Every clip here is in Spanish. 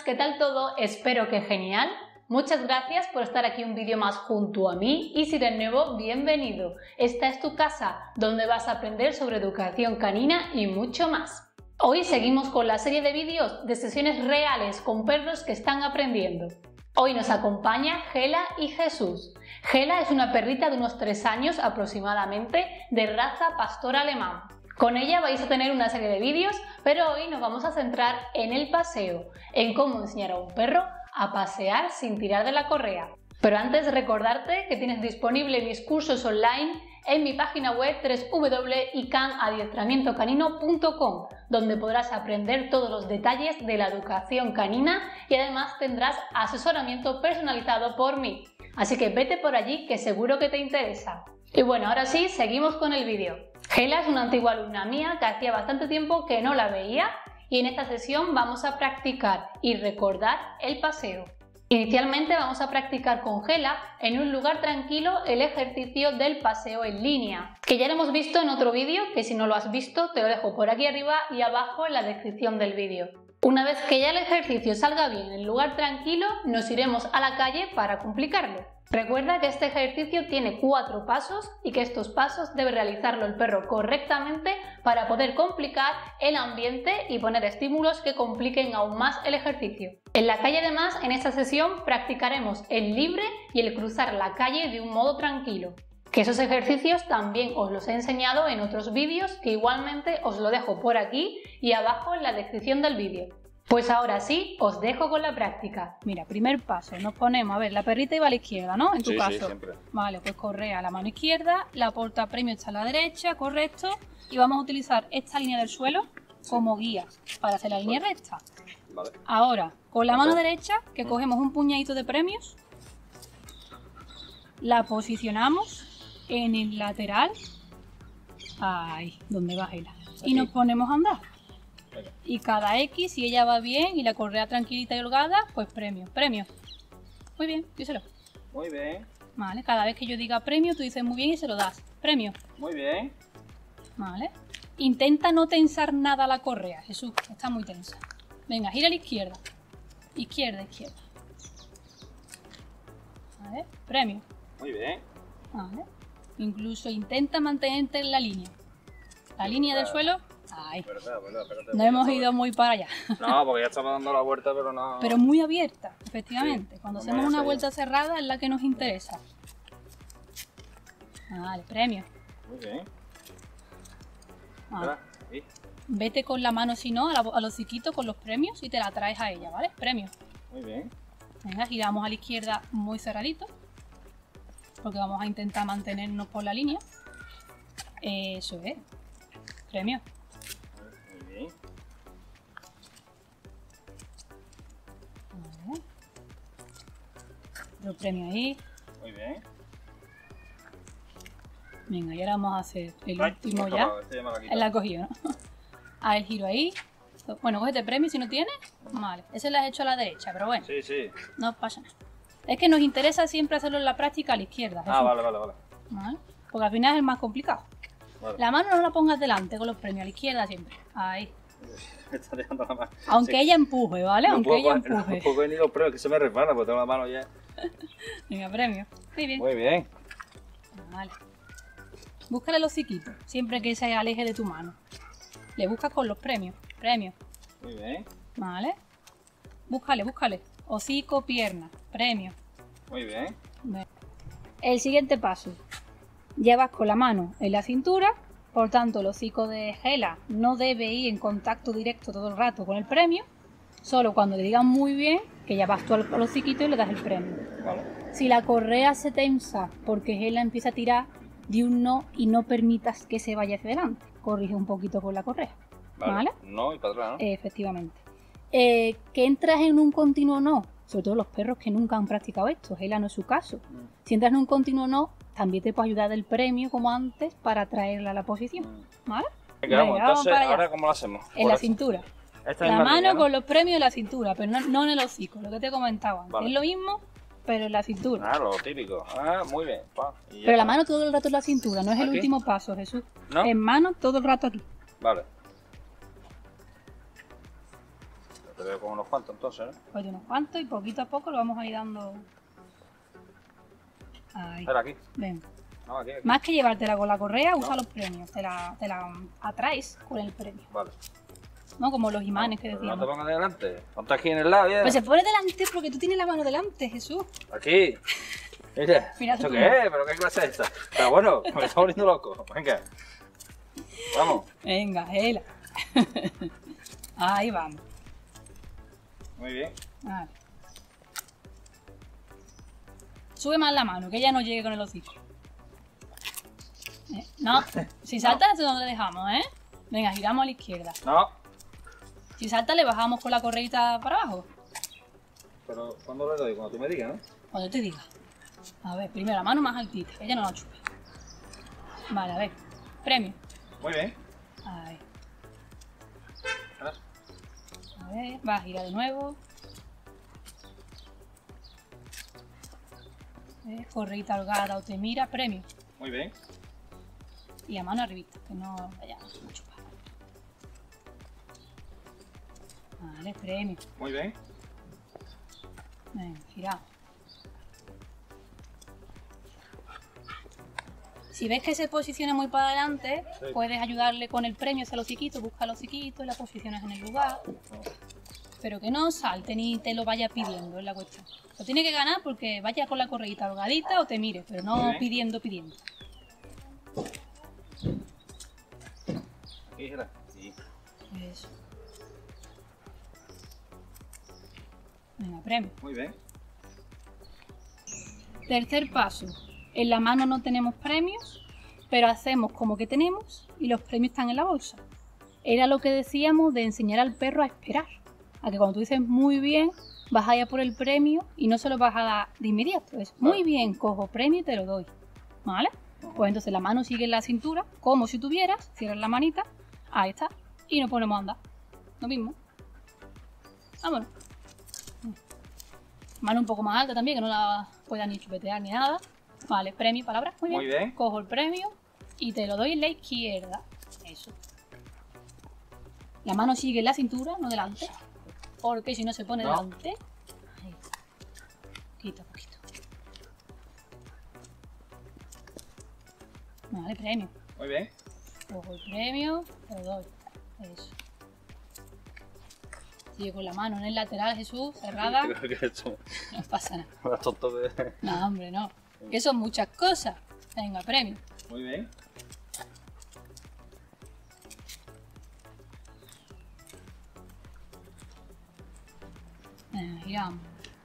¿qué tal todo? Espero que genial. Muchas gracias por estar aquí un vídeo más junto a mí y si eres nuevo, bienvenido. Esta es tu casa, donde vas a aprender sobre educación canina y mucho más. Hoy seguimos con la serie de vídeos de sesiones reales con perros que están aprendiendo. Hoy nos acompaña Gela y Jesús. Gela es una perrita de unos 3 años aproximadamente, de raza pastor alemán. Con ella vais a tener una serie de vídeos, pero hoy nos vamos a centrar en el paseo, en cómo enseñar a un perro a pasear sin tirar de la correa. Pero antes recordarte que tienes disponible mis cursos online en mi página web www.icanadiestramientocanino.com, donde podrás aprender todos los detalles de la educación canina y además tendrás asesoramiento personalizado por mí. Así que vete por allí que seguro que te interesa. Y bueno, ahora sí, seguimos con el vídeo. Gela es una antigua alumna mía que hacía bastante tiempo que no la veía y en esta sesión vamos a practicar y recordar el paseo. Inicialmente vamos a practicar con Gela en un lugar tranquilo el ejercicio del paseo en línea, que ya lo hemos visto en otro vídeo, que si no lo has visto te lo dejo por aquí arriba y abajo en la descripción del vídeo. Una vez que ya el ejercicio salga bien en el lugar tranquilo, nos iremos a la calle para complicarlo. Recuerda que este ejercicio tiene 4 pasos y que estos pasos debe realizarlo el perro correctamente para poder complicar el ambiente y poner estímulos que compliquen aún más el ejercicio. En la calle además, en esta sesión practicaremos el libre y el cruzar la calle de un modo tranquilo. Que esos ejercicios también os los he enseñado en otros vídeos que igualmente os lo dejo por aquí y abajo en la descripción del vídeo. Pues ahora sí, os dejo con la práctica. Mira, primer paso, nos ponemos, a ver, la perrita iba a la izquierda, ¿no? En tu caso. Sí, siempre. Vale, pues correa a la mano izquierda, la portapremio está a la derecha, correcto. Y vamos a utilizar esta línea del suelo como guía para hacer la línea recta. Vale. Ahora, con la mano derecha, que cogemos un puñadito de premios, la posicionamos en el lateral, ahí, donde va Gela, y nos ponemos a andar. Y cada X, si ella va bien y la correa tranquilita y holgada, pues premio, premio. Muy bien, díselo. Muy bien. Vale, cada vez que yo diga premio, tú dices muy bien y se lo das. Premio. Muy bien. Vale. Intenta no tensar nada la correa, Jesús, está muy tensa. Venga, gira a la izquierda. Izquierda, izquierda. Vale, premio. Muy bien. Vale. Incluso intenta mantenerte en la línea. La línea del suelo. Ay, Verdad. no hemos ido muy para allá. No, porque ya estamos dando la vuelta, pero no. Pero muy abierta, efectivamente. Sí, Cuando no hacemos me una hace vuelta cerrada es la que nos interesa. Vale, premio. Muy bien. Vale. Ahora, ahí. Vete con la mano, si no, a los hociquitos con los premios y te la traes a ella, ¿vale? Premio. Muy bien. Venga, giramos a la izquierda muy cerradito. Porque vamos a intentar mantenernos por la línea. Eso es. Premio. Muy bien. Vale. Otro premio ahí. Muy bien. Venga, y ahora vamos a hacer el Ay, último me ya. acabo, este ya me lo ha quitado. Él la ha cogido, ¿no? El giro ahí. Bueno, cógete premio si no tienes. Vale, ese lo has hecho a la derecha, pero bueno, Sí. no pasa nada. Es que nos interesa siempre hacerlo en la práctica a la izquierda. Ah, Jesús. vale. ¿Vale? Porque al final es el más complicado. Vale. La mano no la pongas delante con los premios, a la izquierda siempre. Ahí. Me está dejando la mano. Aunque Sí. ella empuje, ¿vale? No Aunque puedo ella coger- empuje. No puedo venir los premios, que se me resbala, porque tengo la mano ya. Venga, premio. Muy bien. Muy bien. Vale. Búscale los hociquitos, siempre que se aleje de tu mano. Le buscas con los premios. Premios. Muy bien. Vale. Búscale. Hocico, pierna. Premio. Muy bien. El siguiente paso. Llevas con la mano en la cintura, por tanto el hocico de Gela no debe ir en contacto directo todo el rato con el premio, solo cuando le digan muy bien, que ya vas tú al hociquito y le das el premio. Vale. Si la correa se tensa porque Gela empieza a tirar, di un no y no permitas que se vaya hacia adelante. Corrige un poquito con la correa. ¿Vale? No, y para atrás, ¿no? Efectivamente. Que entras en un continuo no, sobre todo los perros que nunca han practicado esto, Gela no es su caso. Si entras en un continuo no, también te puede ayudar el premio como antes para traerla a la posición. ¿Vale? Venga, vamos, Venga, vamos entonces, para allá. ¿ahora cómo lo hacemos? En Por la esta- cintura. esta La misma mano línea, ¿no? con los premios en la cintura, pero no en el hocico, lo que te he comentado antes. Vale. Es lo mismo, pero en la cintura. Ah, lo típico. Ah, muy bien. Pa. Y ya Pero la está. mano todo el rato en la cintura, no es el ¿Aquí? último paso, Jesús. ¿No? En mano todo el rato aquí. Vale. te veo con unos cuantos entonces, ¿eh? Pues de unos cuantos y poquito a poco lo vamos a ir dando. Ahí. Espera, aquí. Ven. No, aquí. Más que llevártela con la correa, usa No. los premios. Te la atraes con el premio. Vale. ¿No? Como los imanes que Pero decíamos. no te pongas delante. Ponte aquí en el lado, ya. Pues se pone delante porque tú tienes la mano delante, Jesús. Aquí. Mira. Mira ¿Esto tú. qué es? ¿Pero qué clase es esta? Está bueno. Me está volviendo loco. Venga. Vamos. Venga, Gela. Ahí vamos. Muy bien. Vale. Sube más la mano, que ella no llegue con el hocico. No, si salta, no. ¿Dónde le dejamos, eh? Venga, giramos a la izquierda. No. Si salta, le bajamos con la correita para abajo. Pero ¿cuándo le doy? Cuando tú me digas, ¿no? Cuando te diga. A ver, primero la mano más altita, ella no la chupa. Vale, a ver. Premio. Muy bien. Ahí. Ah, A ver, va a girar de nuevo. Correita holgada o te mira, premio. Muy bien. Y la mano arribita, que no vaya a chupar. Vale, premio. Muy bien. Venga, girado. Si ves que se posiciona muy para adelante, Sí. puedes ayudarle con el premio hacia los hociquitos, busca los hociquitos y la posicionas en el lugar. Pero que no salte ni te lo vaya pidiendo, es la cuestión. Lo tiene que ganar porque vaya con la correíta holgadita o te mire, pero Muy no bien. pidiendo. Aquí, gira. Sí. Eso. Venga, premio. Muy bien. Tercer paso. En la mano no tenemos premios, pero hacemos como que tenemos y los premios están en la bolsa. Era lo que decíamos de enseñar al perro a esperar. A que cuando tú dices muy bien, vas a ir a por el premio y no se lo vas a dar de inmediato. Es muy bien, cojo premio y te lo doy. ¿Vale? Pues entonces la mano sigue en la cintura, como si tuvieras, cierras la manita, ahí está, y nos ponemos a andar. Lo mismo. Vámonos. Mano un poco más alta también, que no la pueda ni chupetear ni nada. Vale, premio, palabra. Muy bien. Muy bien. Cojo el premio y te lo doy en la izquierda. Eso. La mano sigue en la cintura, no delante. Porque si no se pone No. delante. Ahí. Poquito, poquito. Vale, premio. Muy bien. Cojo el premio, te lo doy. Eso. Sigue con la mano en el lateral, Jesús, cerrada. Creo que esto No pasa nada. es tonto de... No, hombre, no. Que son muchas cosas. Venga, premio. Muy bien. Venga, giramos.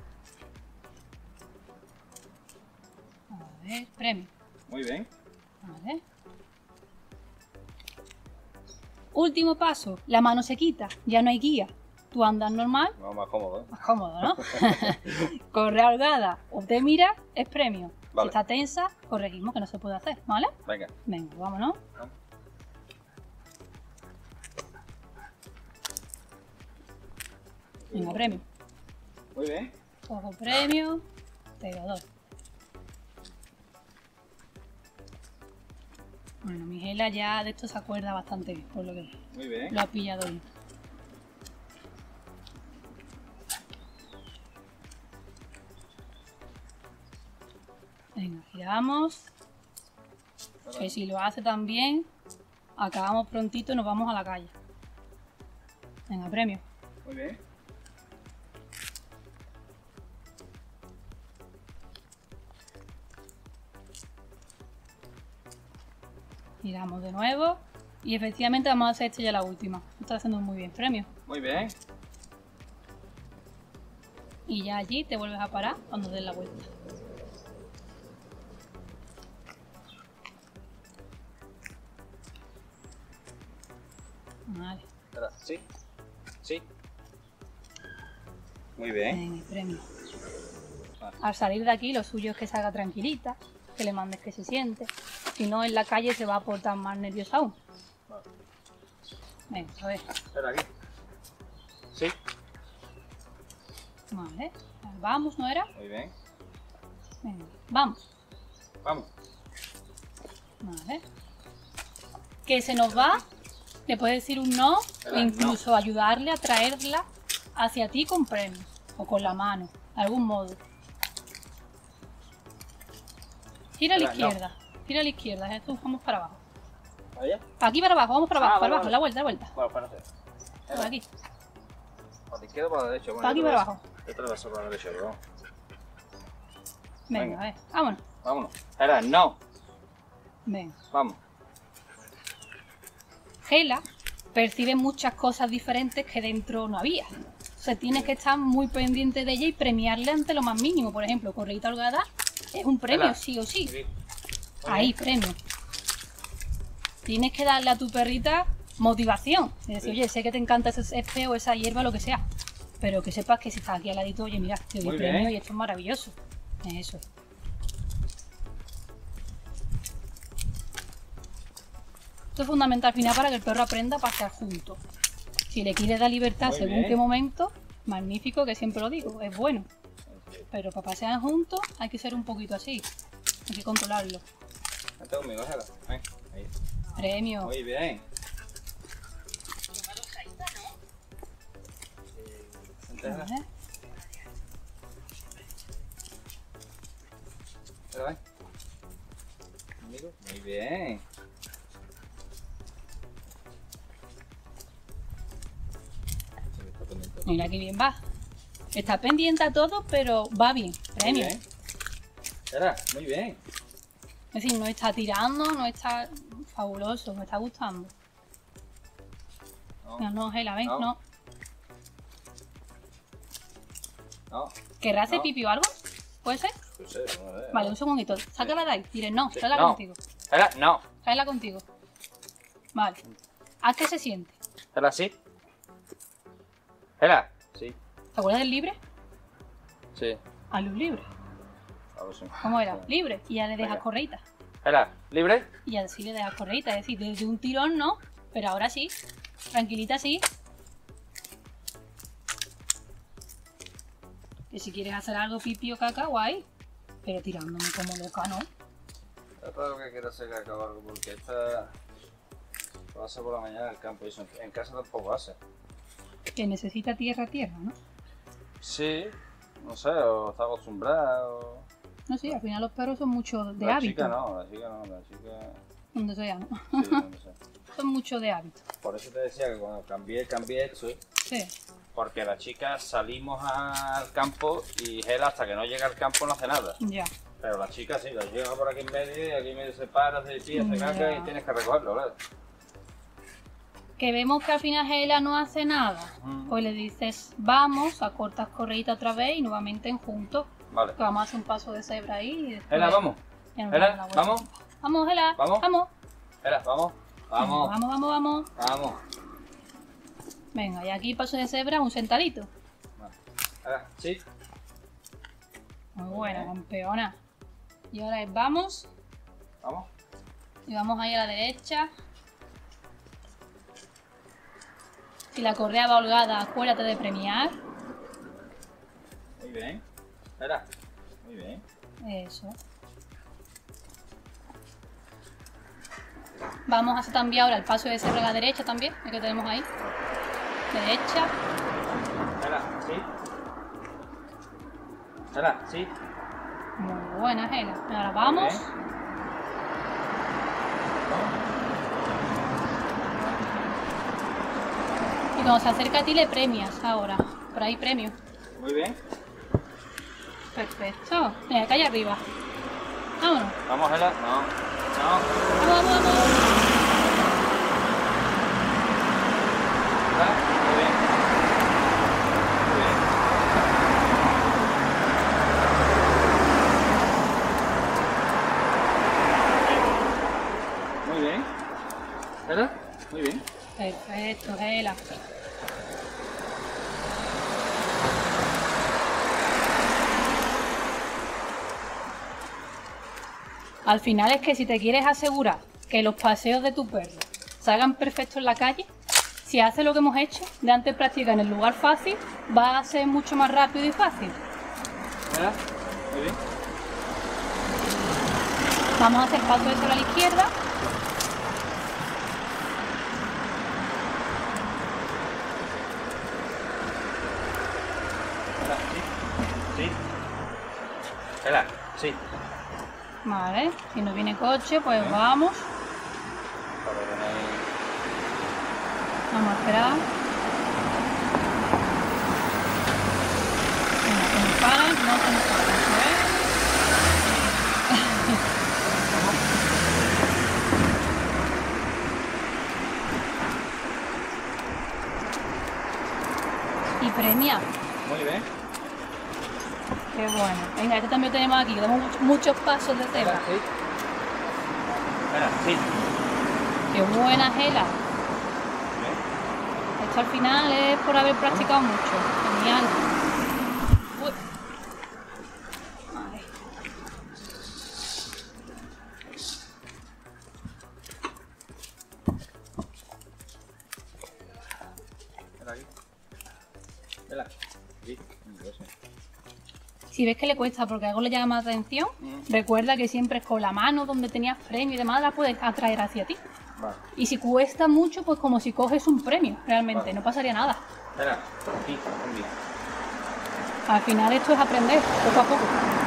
A ver, premio. Muy bien. Vale. Último paso. La mano se quita. Ya no hay guía. Tú andas normal. No, más cómodo, ¿eh? Más cómodo, ¿no? Correa holgada o te mira, es premio. Vale. Si está tensa, corregimos que no se puede hacer, ¿vale? Venga. Venga, vámonos. Vamos. Venga, premio. Muy bien. Cojo premio, te lo doy. Bueno, mi Gela ya de esto se acuerda bastante bien, por lo que Muy bien. lo ha pillado bien. Venga, giramos. Que si lo hace también, acabamos prontito y nos vamos a la calle. Venga, premio. Muy bien. Giramos de nuevo. Y efectivamente vamos a hacer esto ya la última. Lo está haciendo muy bien, premio. Muy bien. Y ya allí te vuelves a parar cuando des la vuelta. Vale. Espera. Sí. Sí. Muy bien. En el premio. Vale. Al salir de aquí, lo suyo es que salga tranquilita, que le mandes que se siente. Si no, en la calle se va a portar más nerviosa aún. Vale. Venga, a ver. Espera aquí. Sí. Vale. Vamos, ¿no era? Muy bien. Venga, vamos. Vamos. Vale. Que se nos va, le puedes decir un no o incluso ayudarle a traerla hacia ti con premios. O con la mano, de algún modo. Gira a la izquierda. Gira a la izquierda, Jesús, vamos para abajo. ¿Allá? Aquí para abajo, vamos para abajo, para vale, abajo, vale. la vuelta, la vuelta. Bueno, para no sé. Por aquí, ¿Para la izquierda o para la derecha? Bueno, para aquí yo te para lo abajo. Yo te lo paso para la derecha, pero vamos. Venga, a ver, vámonos. Vámonos. Era, no. Venga. Vamos. Gela percibe muchas cosas diferentes que dentro no había. O sea, tienes que estar muy pendiente de ella y premiarle ante lo más mínimo. Por ejemplo, correíta holgada es un premio, Gela. sí o sí. Aquí. Ahí, premio. Tienes que darle a tu perrita motivación. Es decir, Sí. oye, sé que te encanta ese césped o esa hierba, lo que sea. Pero que sepas que si estás aquí al ladito, oye, mira, te doy Muy premio bien. y esto es maravilloso. Eso. Esto es fundamental al final para que el perro aprenda a pasear juntos. Si le quieres dar libertad Muy según bien. qué momento, magnífico, que siempre lo digo, es bueno. Pero para pasear juntos hay que ser un poquito así. Hay que controlarlo. Vente conmigo, Gela. Ven. Ahí. Premio. Muy bien. Vente, Gela. ¿Vale? Gela, ven. Conmigo. Muy bien. Mira qué bien va. Está pendiente a todo, pero va bien. Premio. Muy bien. Gela, muy bien. Es decir, no está tirando, no está fabuloso, me está gustando. No, No, no, Gela, ven, No. no. no. ¿Querrá hacer No. pipi o algo? ¿Puede ser? No sé, no sé. Vale, un segundito. Sácala de ahí. Dile, no, Sí, tráela no. contigo. Gela, no. Tráela contigo. Vale. ¿A qué se siente? Gela, sí. Gela. Sí. ¿Te acuerdas del libre? Sí. A luz libre. A ver si- ¿Cómo era? Libre. Y ya le dejas Venga. correita. Gela, ¿libre? Y así le dejas correita. Es decir, desde un tirón no, pero ahora sí. Tranquilita sí. Que si quieres hacer algo pipi o caca, guay. Pero tirándome como loca, ¿no? Es raro que quiera hacer caca o algo, porque esta lo hace por la mañana en el campo y eso en casa tampoco hace. Que necesita tierra, ¿no? Sí, no sé, o está acostumbrada o... No sé, al final los perros son mucho de la hábito. chica no, la chica no, la chica... Donde sea, ¿no? Sí, no sé. Son mucho de hábito. Por eso te decía que cuando cambié esto, Sí. porque la chica salimos al campo y Gela hasta que no llega al campo no hace nada. Ya. Pero la chica sí, la chica va por aquí en medio y aquí en medio se para, hace pie, hace caca Ya. y tienes que recogerlo, ¿verdad? Que vemos que al final Gela no hace nada. Mm. Pues le dices, vamos, acortas correíta otra vez y nuevamente en juntos. Vale. Que vamos a hacer un paso de cebra ahí y después... Gela, vamos. ya nos Gela, damos la vuelta. vamos. Vamos, Gela. Vamos. Vamos. Gela, vamos. Vamos. Vamos, vamos, vamos. Vamos. Venga, y aquí paso de cebra, un sentadito. Vale. Gela, sí. Muy Muy buena, bien. campeona. Y ahora es vamos. Vamos. Y vamos ahí a la derecha. Si la correa va holgada, acuérdate de premiar. Muy bien. Gela. Muy bien. Eso. Vamos a hacer también ahora el paso de cebra a la derecha también, el que tenemos ahí. Derecha. Gela, sí. Gela, sí. Muy buena, Gela. Ahora vamos. Muy bien. Y cuando se acerca a ti le premias ahora. Por ahí premio. Muy bien. Perfecto. Mira, acá allá arriba. Vámonos. Vamos, Gela. No. No. Vamos, vamos, vamos. Gela, muy bien. Muy bien. Muy bien. Gela, muy bien. Perfecto, Gela. Al final es que si te quieres asegurar que los paseos de tu perro salgan perfectos en la calle, si hace lo que hemos hecho, de antes practica en el lugar fácil, va a ser mucho más rápido y fácil. Gela, muy bien. Vamos a hacer paso de sobre a la izquierda. sí. Gela, sí. Vale, si no viene coche, pues vamos. Para tener... Vamos a esperar. Venga, que nos paran, no se nos paran, ¿sabes? Y premia. Muy bien. Qué bueno. Venga, este también lo tenemos aquí, que damos muchos pasos de cebra. Sí. Gela, sí. Qué buena, Gela. Esto al final es por haber practicado mucho. Genial. Uy. Vale. Gela, aquí. Gela. Sí. Si ves que le cuesta porque algo le llama más atención, recuerda que siempre es con la mano donde tenías premio y demás, la puedes atraer hacia ti. Vale. Y si cuesta mucho, pues como si coges un premio, realmente, Vale. no pasaría nada. Gela, aquí, aquí. Al final esto es aprender, poco a poco.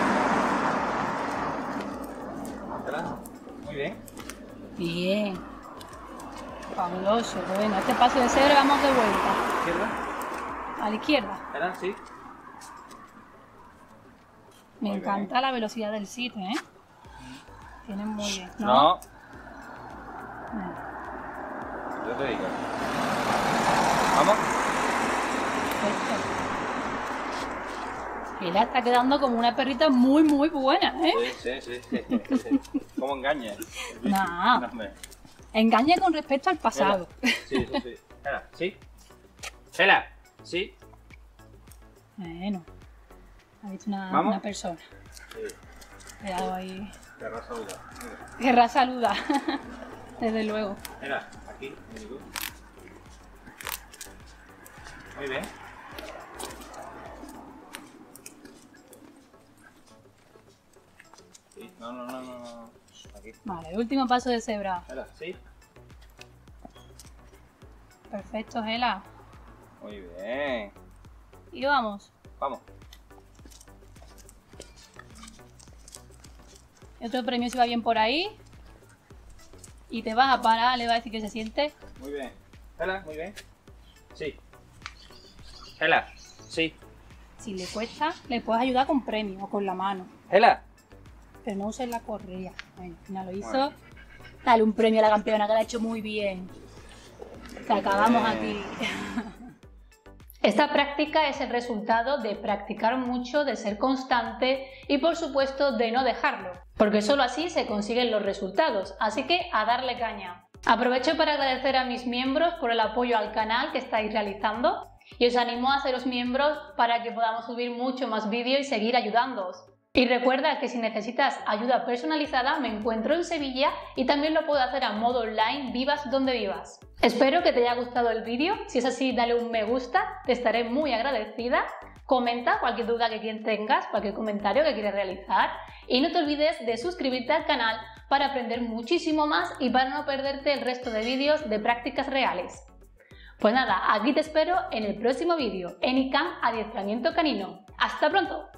Gela, muy bien. Bien. Fabuloso. Bueno, este paso de cebra vamos de vuelta. Izquierda. A la izquierda. Gela, sí. Me Muy encanta la velocidad del sitio, ¿eh? Tienen muy bien. No. No. Yo te digo. Vamos. Perfecto. Ella está quedando como una perrita muy, muy buena, ¿eh? Sí. ¿Cómo engaña? No. Engaña con respecto al pasado. Sí. Gela, sí. Gela, sí. Bueno. Ha visto ¿Vamos? una persona. Sí. Cuidado ahí. Querrá saludar. Querrá saludar. Desde luego. Mira, aquí, amigo. Muy bien. Sí, no. Aquí. Vale, el último paso de cebra. Gela, sí. Perfecto, Gela. Muy bien. Y vamos. Vamos. Otro premio si va bien por ahí. Y te vas a parar, le va a decir que se siente. Muy bien. Gela, muy bien. Sí. Gela, sí. Si le cuesta, le puedes ayudar con premio o con la mano. Gela. Pero no uses la correa. Bueno, al final lo hizo. Bueno. Dale un premio a la campeona que lo ha hecho muy bien. Que acabamos aquí. Esta práctica es el resultado de practicar mucho, de ser constante y por supuesto de no dejarlo, porque solo así se consiguen los resultados, así que a darle caña. Aprovecho para agradecer a mis miembros por el apoyo al canal que estáis realizando y os animo a haceros miembros para que podamos subir mucho más vídeos y seguir ayudándoos. Y recuerda que si necesitas ayuda personalizada me encuentro en Sevilla y también lo puedo hacer a modo online, vivas donde vivas. Espero que te haya gustado el vídeo, si es así dale un me gusta, te estaré muy agradecida. Comenta cualquier duda que tengas, cualquier comentario que quieras realizar y no te olvides de suscribirte al canal para aprender muchísimo más y para no perderte el resto de vídeos de prácticas reales. Pues nada, aquí te espero en el próximo vídeo, en ICAM Adiestramiento Canino. ¡Hasta pronto!